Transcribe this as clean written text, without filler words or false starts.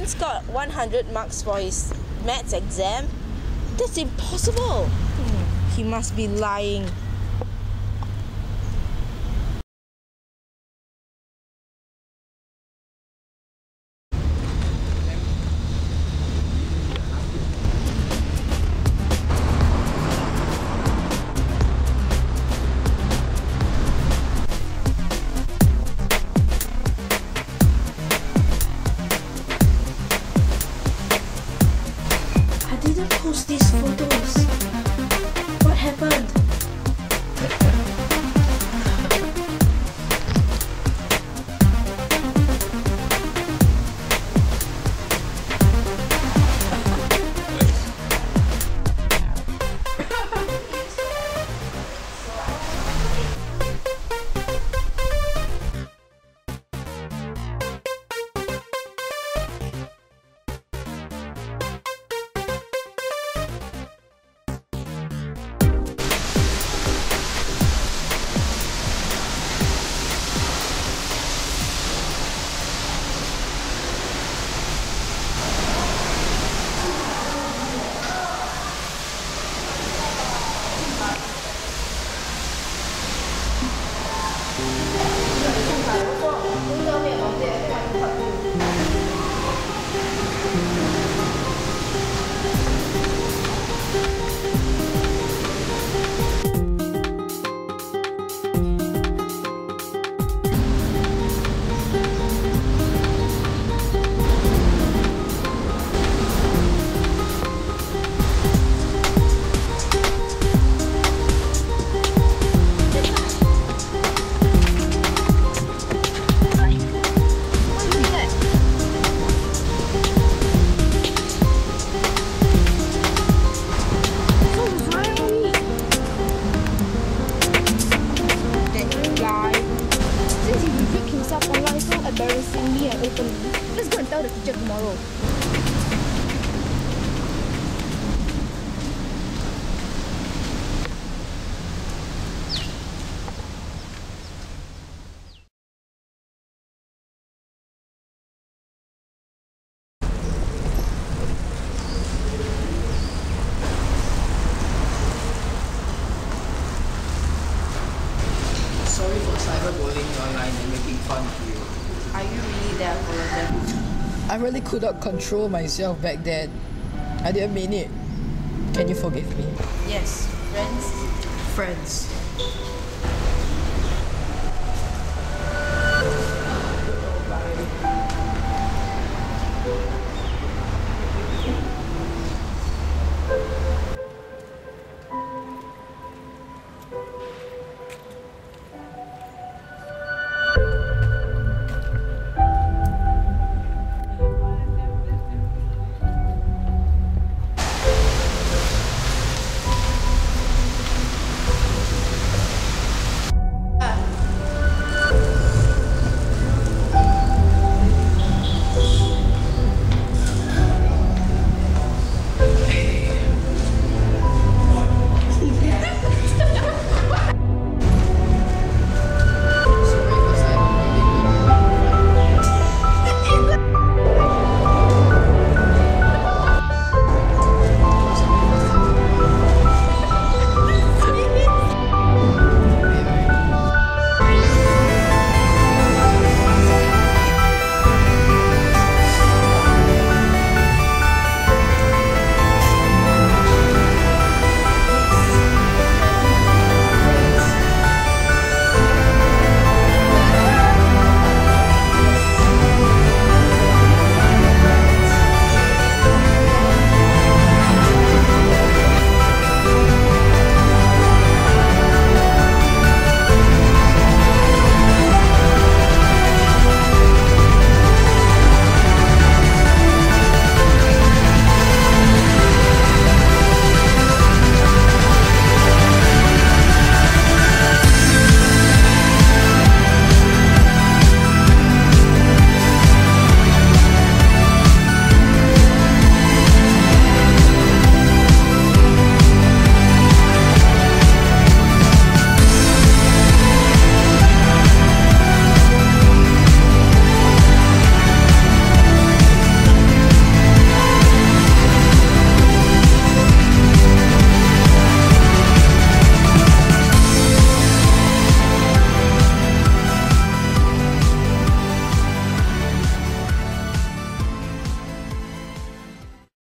once got 100 marks for his maths exam. That's impossible. He must be lying. I didn't post these photos. What happened? Embarrassingly and openly. Let's go and tell the teacher tomorrow. Sorry for cyberbullying online and making fun of you. Are you really there for them? I really could not control myself back then. I didn't mean it. Can you forgive me? Yes, friends. Friends.